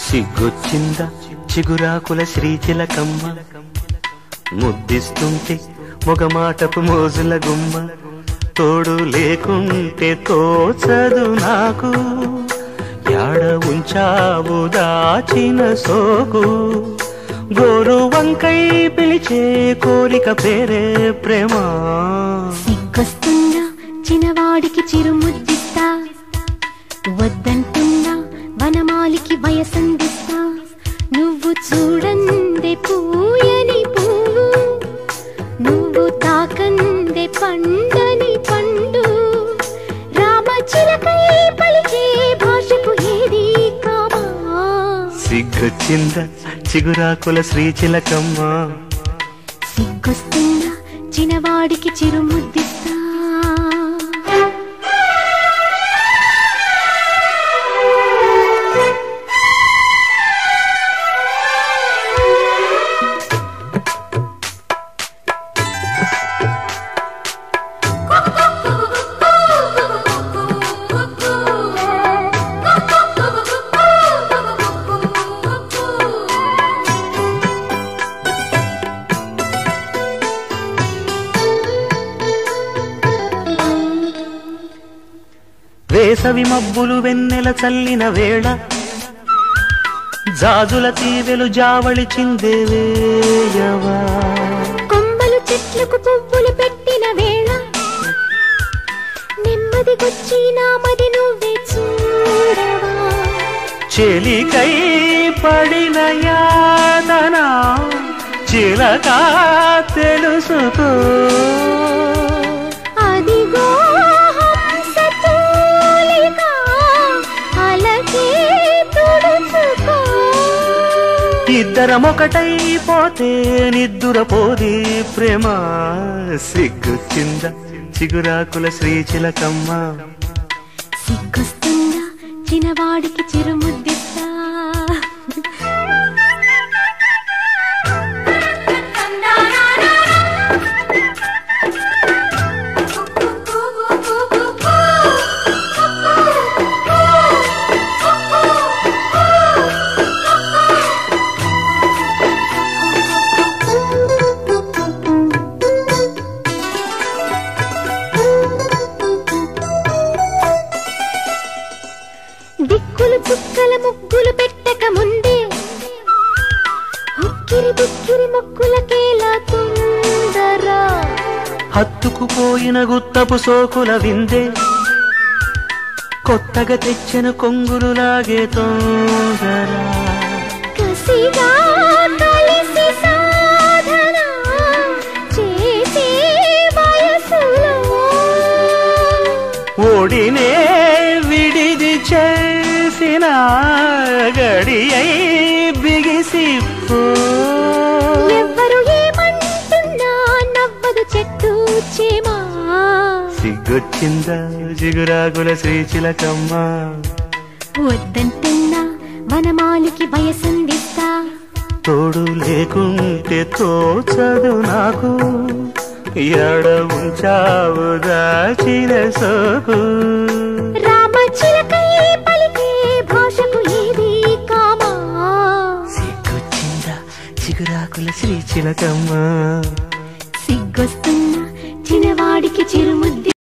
సిగ్గొచ్చిందా చిగురాకుల శ్రీచిలకమ్మ, ముద్దిస్తుంటే మొగమాటపు మోజుల గుమ్మ, తోడు లేకుంటే తోచదు నాకు, యాడ ఉంచావు దాచిన సోకు, గోరు వంకై పిలిచే కోరిక పేరే ప్రేమ. సిగ్గొస్తున్నా చిన్నవాడికి చిరుముద్దిస్తా, వద్దంటున్నా వనమాలికి వయసందిస్తా, నువ్వు చూడందే పూయని పువ్వు, నువ్వు తాకందే పండని పండు, రామచిలకై పలికే భాషకు ఏది కామా. సిగ్గొచ్చిందా చిగురాకుల శ్రీచిలకమ్మ, సిగ్గొస్తున్నా చిన్నవాడికి చిరుముద్దిస్తా. వేసవి మబ్బులు వెన్నెల చల్లిన వేళ, జాజుల తీవెలు జావళి చిందేవేయవా, కొమ్మలు చెట్లకు పువ్వులు పెట్టిన వేళ, నెమ్మదిగొచ్చి నామది నువ్వే చూడవా, చెలికై పడిన యాతన చిలక తెలుసుకో, అదిగో ఇద్దరం ఒకటైపోతే నిద్దురపోది ప్రేమ. సిగ్గొచ్చిందా చిగురాకుల శ్రీచిలకమ్మ, సిగ్గొస్తుందా చిన్నవాడికి చిరుముద్దిస్తా. దిక్కులు చుక్కల ముగ్గులు పెట్టక ముందే, ఉక్కిరి బుక్కిరి ముగ్గులకేలా తొందరా, హత్తుకుపోయిన గుత్తపు సోకుల విందే, కొత్తగా తెచ్చిన కొంగులు లాగే తొందరా, కసిగా కలిసి సాధన చేసే వయసులో, ఓడినే విడిది చేసిన గడియై బిగిసిపో, ఎవ్వరు ఏమంటున్నా నవ్వదు చెట్టు చేమా. సిగ్గొచ్చిందా చిగురాకుల శ్రీచిలకమ్మ, వద్దంటున్నా వనమాలికి వయసందిస్తా, తోడు లేకుంటే తోచదు నాకు, ఎడ ఉంచావు దాచిన సోకు, రామచిలకై పలికే భాషకు ఏది కామా. సిగ్గొచ్చిందా చిగురాకుల శ్రీచిలకమ్మ, సిగ్గొస్తున్నా చిన్నవాడికి చిరుముద్ది